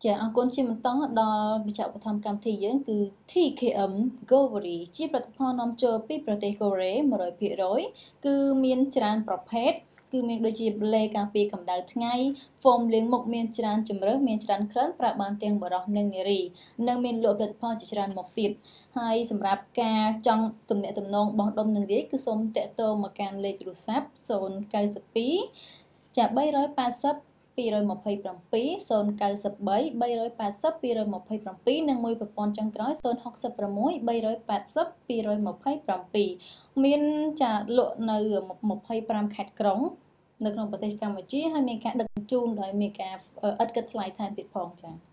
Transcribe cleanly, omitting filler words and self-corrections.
ចាអរគុណជាបន្តដល់វិជ្ជាឧបត្ថម្ភកម្មវិធីយើងគឺ TKM Govery ជាផលិតផលនាំចូលពីប្រទេសកូរ៉េ 100% គឺមានច្រើនប្រភេទគឺមានដូចជាលេការពារកម្ដៅថ្ងៃហ្វូមលាងមុខមានច្រើនជម្រើសមានច្រើនក្លិនប្រើបានទាំងបុរសនិងនារីនិងមានលក់ផលិតផលជាច្រើនមុខទៀតហើយសម្រាប់ការចង់ទំនាក់ទំនងបងដុំនឹងរាយគឺសូមតាក់ទងមកកាន់លេខទូរស័ព្ទ092ចា380 227 093 380 227និងមួយប្រព័ន្ធចុងក្រោយ066 380 227មានចាលក់នៅ25ខេត្តក្រុងនៅក្នុងប្រទេសកម្ពុជាហើយមានការដឹកជញ្ជូនដោយមានការឥតគិតថ្លៃថែមទៀតផងចា៎